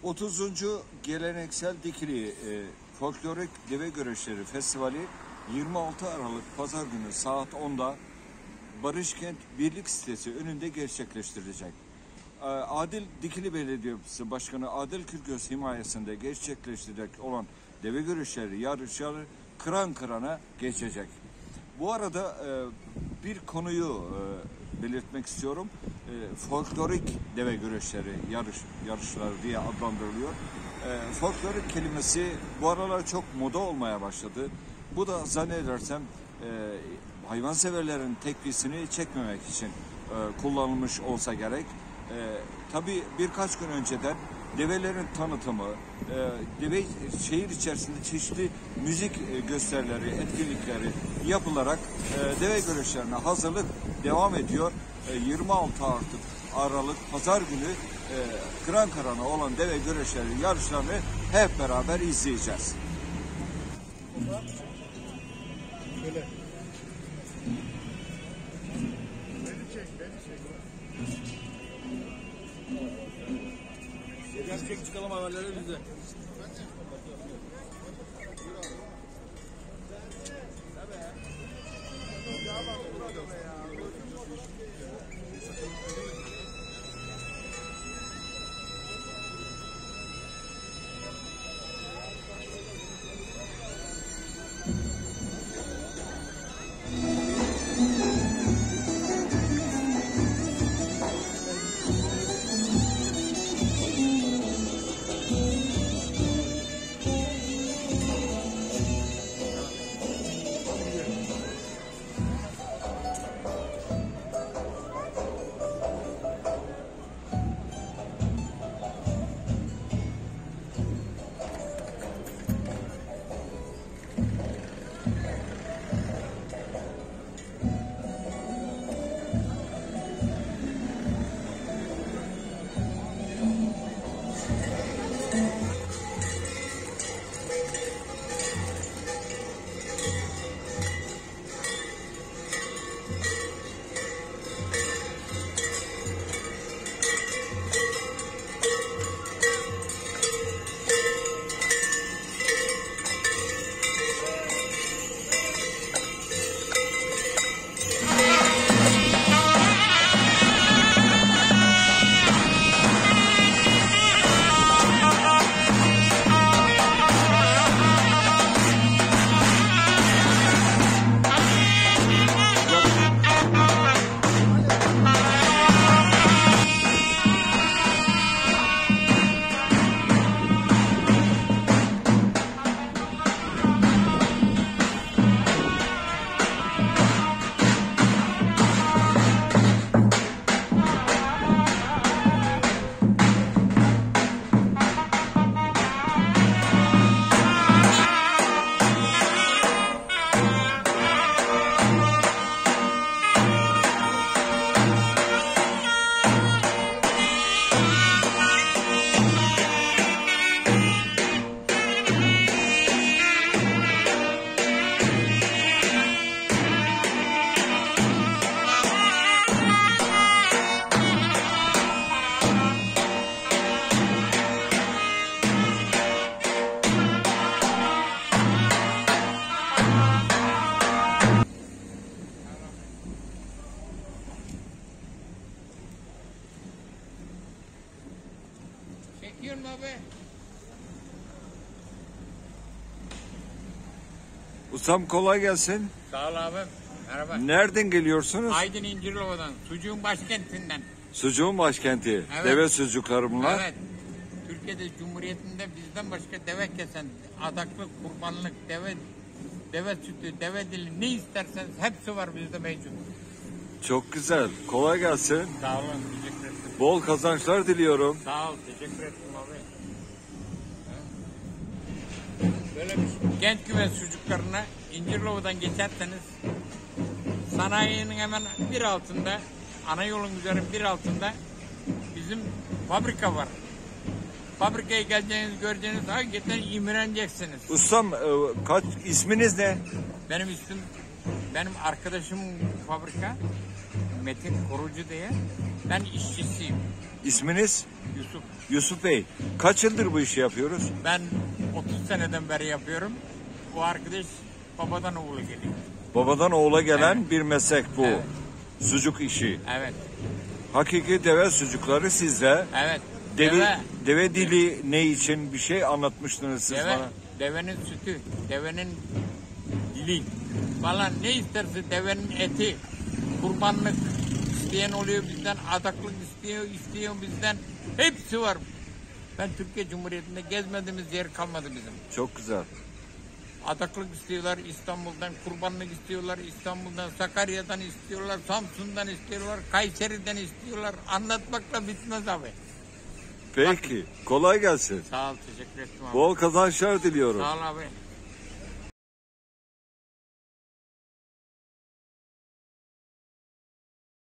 30. Geleneksel Dikili Folklorik Deve Güreşleri Festivali 26 Aralık Pazar günü saat 10'da Barışkent Birlik sitesi önünde gerçekleştirilecek. Adil Dikili Belediyesi Başkanı Adil Kürgöz himayesinde gerçekleştirecek olan deve güreşleri yarışları kıran kırana geçecek. Bu arada bir konuyu belirtmek istiyorum. Folklorik deve güreşleri yarışları diye adlandırılıyor. Folklorik kelimesi bu aralar çok moda olmaya başladı. Bu da zannedersem hayvanseverlerin tepkisini çekmemek için kullanılmış olsa gerek. Tabii birkaç gün önceden develerin tanıtımı, şehir içerisinde çeşitli müzik gösterileri, etkinlikleri yapılarak deve güreşlerine hazırlık devam ediyor. 26 Aralık Pazar günü kıran kırana olan deve güreşleri yarışlarını hep beraber izleyeceğiz. Şöyle. Biraz çek çıkalım haberleri bize. Çekiyorum abi. Ustam kolay gelsin. Sağ ol abi. Merhaba. Nereden geliyorsunuz? Aydın İncirlova'dan, sucuğun başkentinden. Sucuğun başkenti. Evet. Deve sucukları bunlar. Evet. Türkiye'de Cumhuriyeti'nde bizden başka deve kesen, adaklık, kurbanlık, deve sütü, deve dili ne isterseniz hepsi var bizde mevcut. Çok güzel. Kolay gelsin. Sağ olun. Teşekkür ederim. Bol kazançlar diliyorum. Sağ ol. Teşekkür ederim abi. Böyle bir Kent güven sucuklarına İncirlova'dan geçerseniz sanayinin hemen bir altında, ana yolun üzerinin bir altında bizim fabrika var. Fabrikaya geleceğiniz, göreceğiniz hakikaten imreneceksiniz. Ustam isminiz ne? Benim arkadaşım fabrika. Metin Korucu diye. Ben işçisiyim. İsminiz? Yusuf. Yusuf Bey. Kaç yıldır bu işi yapıyoruz? Ben 30 seneden beri yapıyorum. Bu arkadaş babadan oğula geliyor. Babadan oğula gelen Evet. bir meslek bu. Evet. Sucuk işi. Evet. Hakiki deve sucukları sizde. Evet. Deve dili ne için bir şey anlatmıştınız siz bana. Devenin sütü, devenin dili falan ne isterse devenin eti, kurbanlık isteyen oluyor bizden, adaklık istiyor bizden. Hepsi var. Ben Türkiye Cumhuriyeti'nde gezmediğimiz yer kalmadı bizim. Çok güzel. Adaklık istiyorlar İstanbul'dan, kurbanlık istiyorlar İstanbul'dan, Sakarya'dan istiyorlar, Samsun'dan istiyorlar, Kayseri'den istiyorlar. Anlatmakla bitmez abi. Peki. Kolay gelsin. Sağ ol, teşekkür ettim abi. Bol kazançlar diliyorum. Sağ ol abi.